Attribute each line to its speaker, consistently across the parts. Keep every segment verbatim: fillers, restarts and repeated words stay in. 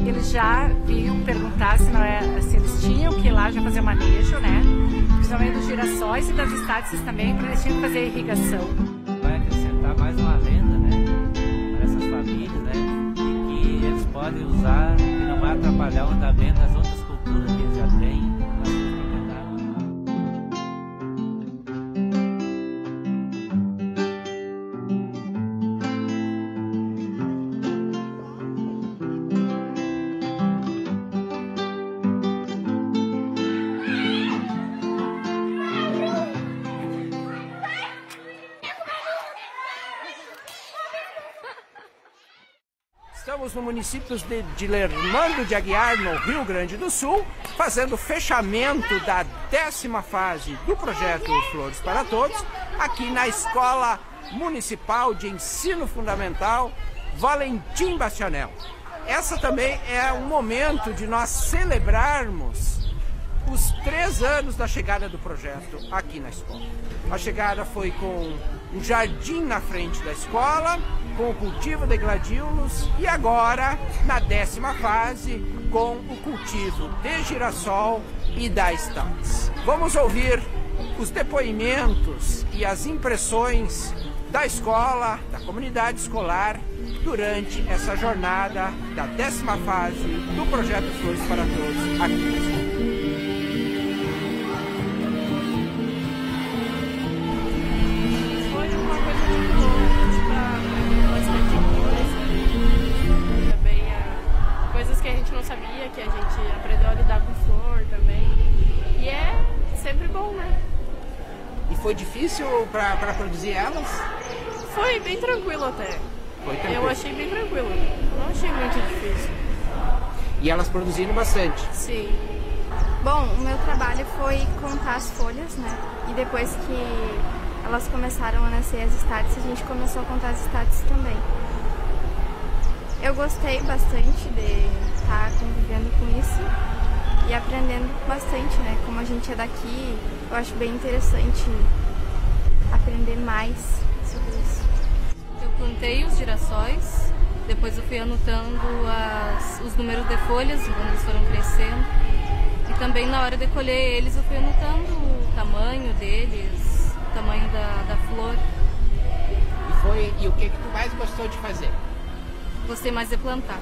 Speaker 1: eles já vinham perguntar se, não é, se eles tinham que ir lá já fazer manejo, né? Principalmente dos girassóis e das estátuas também, porque eles tinham que fazer irrigação.
Speaker 2: Vai acrescentar mais uma renda, né, para essas famílias, né, e que eles podem usar e não vai atrapalhar o andamento das outras culturas que eles já têm.
Speaker 3: Estamos no município de Dilermando de Aguiar, no Rio Grande do Sul, fazendo o fechamento da décima fase do projeto Flores para Todos, aqui na Escola Municipal de Ensino Fundamental Valentim Bastianello. Essa também é um momento de nós celebrarmos os três anos da chegada do projeto aqui na escola. A chegada foi com um jardim na frente da escola, com o cultivo de gladiolos e agora, na décima fase, com o cultivo de girassol e da estátua. Vamos ouvir os depoimentos e as impressões da escola, da comunidade escolar, durante essa jornada da décima fase do projeto Flores para Todos aqui na escola.
Speaker 4: Sabia que a gente aprendeu a lidar com flor também, e é sempre bom, né?
Speaker 3: E foi difícil para produzir elas?
Speaker 4: Foi bem tranquilo até.
Speaker 3: Foi tranquilo.
Speaker 4: Eu achei bem tranquilo, não achei muito difícil.
Speaker 3: E elas produziram bastante?
Speaker 4: Sim.
Speaker 5: Bom, o meu trabalho foi contar as folhas, né? E depois que elas começaram a nascer as estátuas, a gente começou a contar as estátuas também. Eu gostei bastante de estar convivendo com isso e aprendendo bastante, né? Como a gente é daqui, eu acho bem interessante aprender mais sobre isso.
Speaker 6: Eu plantei os girassóis, depois eu fui anotando as, os números de folhas quando eles foram crescendo, e também na hora de colher eles eu fui anotando o tamanho deles, o tamanho da, da flor.
Speaker 3: E, foi, e o que, que tu mais gostou de fazer?
Speaker 6: Gostei mais de plantar,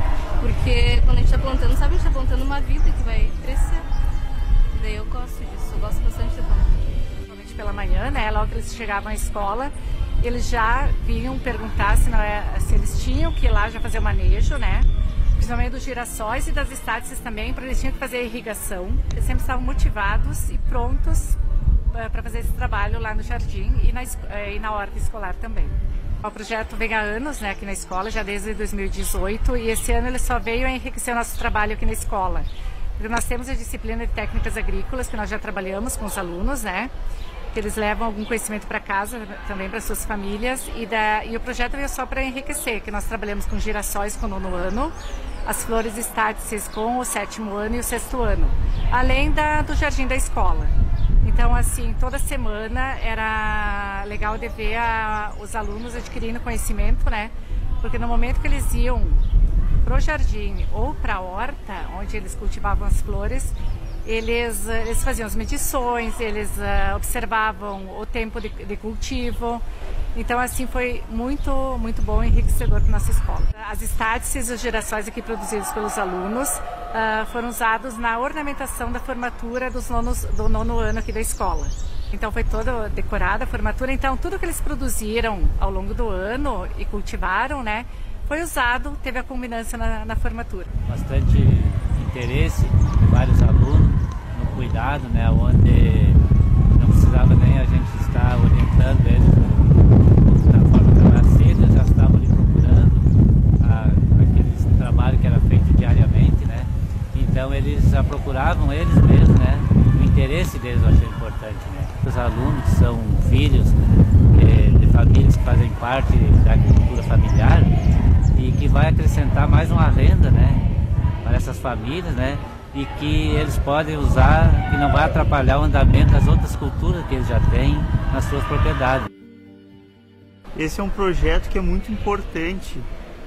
Speaker 6: porque quando a gente está plantando, sabe, a gente está plantando uma vida que vai crescer, e daí eu gosto disso, eu gosto bastante de plantar.
Speaker 1: Principalmente pela manhã, né, logo que eles chegavam à escola, eles já vinham perguntar se, não é, se eles tinham que ir lá já fazer o manejo, né, principalmente dos girassóis e das estátuas também, porque eles tinham que fazer irrigação. Eles sempre estavam motivados e prontos para fazer esse trabalho lá no jardim e na, e na horta escolar também. O projeto vem há anos, né, aqui na escola, já desde dois mil e dezoito, e esse ano ele só veio a enriquecer o nosso trabalho aqui na escola. Porque nós temos a disciplina de técnicas agrícolas, que nós já trabalhamos com os alunos, né, que eles levam algum conhecimento para casa, também para suas famílias, e, da, e o projeto veio só para enriquecer, que nós trabalhamos com girassóis com o nono ano, as flores estáticas com o sétimo ano e o sexto ano, além da, do jardim da escola. Então, assim, toda semana era legal de ver a, os alunos adquirindo conhecimento, né? Porque no momento que eles iam pro jardim ou para a horta, onde eles cultivavam as flores, eles, eles faziam as medições, eles uh, observavam o tempo de, de cultivo. Então, assim, foi muito, muito bom e enriquecedor para a nossa escola. As estátices e os girassóis aqui produzidos pelos alunos uh, foram usados na ornamentação da formatura dos nonos, do nono ano aqui da escola. Então, foi toda decorada a formatura. Então, tudo que eles produziram ao longo do ano e cultivaram, né, foi usado, teve a culminância na, na formatura.
Speaker 2: Bastante interesse de vários alunos no cuidado, né, onde não precisava nem a gente estar orientando eles da forma que ela cedo, eles já estavam ali procurando a, aquele trabalho que era feito diariamente, né? Então eles já procuravam eles mesmos, né? O interesse deles eu achei importante, né? Os alunos são filhos, né, de famílias que fazem parte da agricultura familiar e que vai acrescentar mais uma renda, né, para essas famílias, né? E que eles podem usar, que não vai atrapalhar o andamento das outras culturas que eles já têm nas suas propriedades.
Speaker 7: Esse é um projeto que é muito importante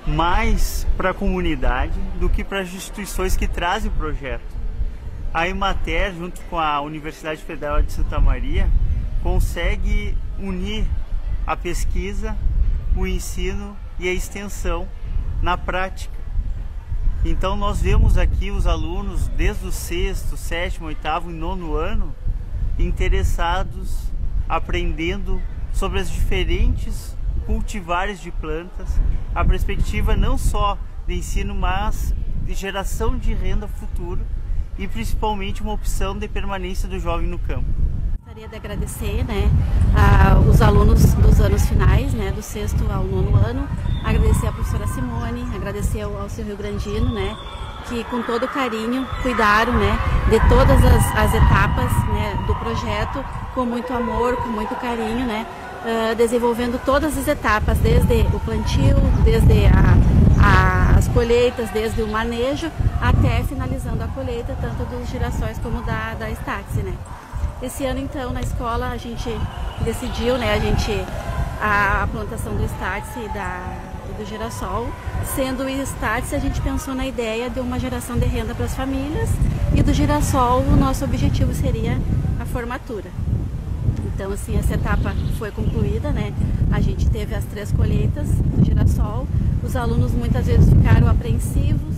Speaker 7: mais para a comunidade do que para as instituições que trazem o projeto. A Emater, junto com a Universidade Federal de Santa Maria, consegue unir a pesquisa, o ensino e a extensão na prática. Então nós vemos aqui os alunos desde o sexto, sétimo, oitavo e nono ano interessados, aprendendo sobre as diferentes cultivares de plantas, a perspectiva não só de ensino, mas de geração de renda futura e principalmente uma opção de permanência do jovem no campo.
Speaker 8: Gostaria de agradecer, né, a, os alunos dos anos finais, né, do sexto ao nono ano, agradecer a professora Simone, agradecer ao, ao seu Rio Grandino, né, que com todo carinho cuidaram, né, de todas as, as etapas, né, do projeto, com muito amor, com muito carinho, né, uh, desenvolvendo todas as etapas, desde o plantio, desde a, a, as colheitas, desde o manejo, até finalizando a colheita, tanto dos girassóis como da, da Startse, né. Esse ano, então, na escola, a gente decidiu, né, a gente, a, a plantação do Startse e da, do girassol. Sendo o Startse, a gente pensou na ideia de uma geração de renda para as famílias, e do girassol, o nosso objetivo seria a formatura. Então, assim, essa etapa foi concluída, né? A gente teve as três colheitas do girassol. Os alunos muitas vezes ficaram apreensivos,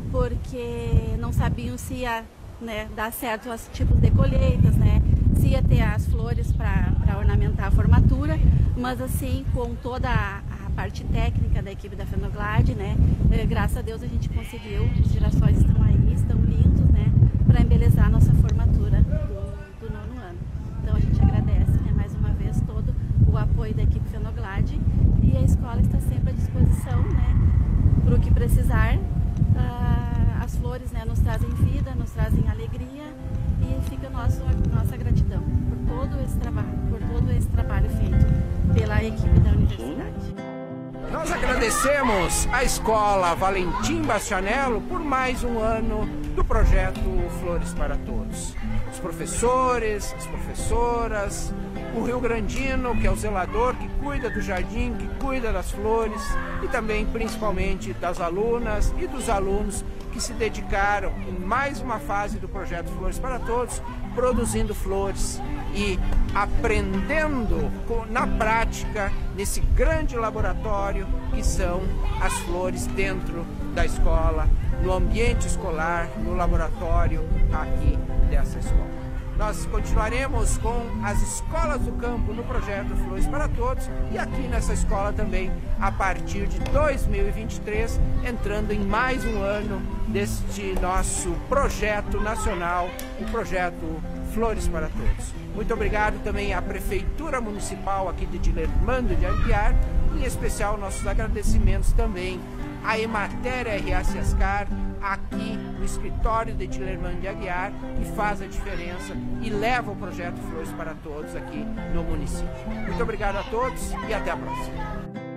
Speaker 8: porque não sabiam se ia, né, dar certo os tipos de colheitas, né? Se ia ter as flores para ornamentar a formatura, mas assim, com toda a, a parte técnica da equipe da Fenoglade, né? Eh, graças a Deus a gente conseguiu, os girassóis estão aí, estão lindos, né? Para embelezar a nossa formatura do, do nono ano. Então a gente agradece, né, mais uma vez todo o apoio da equipe Fenoglade, e a escola está sempre à disposição, né, para o que precisar. Ah, as flores, né, nos trazem vida, nos trazem alegria, e fica nosso, nossa gratidão por todo esse trabalho, por todo esse trabalho feito pela equipe da universidade.
Speaker 3: Nós agradecemos à Escola Valentim Bastianello por mais um ano do projeto Flores para Todos. Os professores, as professoras, o Rio Grandino, que é o zelador, que cuida do jardim, que cuida das flores, e também, principalmente, das alunas e dos alunos que se dedicaram em mais uma fase do projeto Flores para Todos, produzindo flores e aprendendo na prática, nesse grande laboratório que são as flores dentro da escola, no ambiente escolar, no laboratório aqui dessa escola. Nós continuaremos com as escolas do campo no projeto Flores para Todos, e aqui nessa escola também, a partir de dois mil e vinte e três, entrando em mais um ano deste nosso projeto nacional, o projeto Flores para Todos. Muito obrigado também à Prefeitura Municipal aqui de Dilermando de Aguiar, em especial nossos agradecimentos também à Emater R A Ciascar, aqui no escritório de Dilermando de Aguiar, que faz a diferença e leva o projeto Flores para Todos aqui no município. Muito obrigado a todos e até a próxima.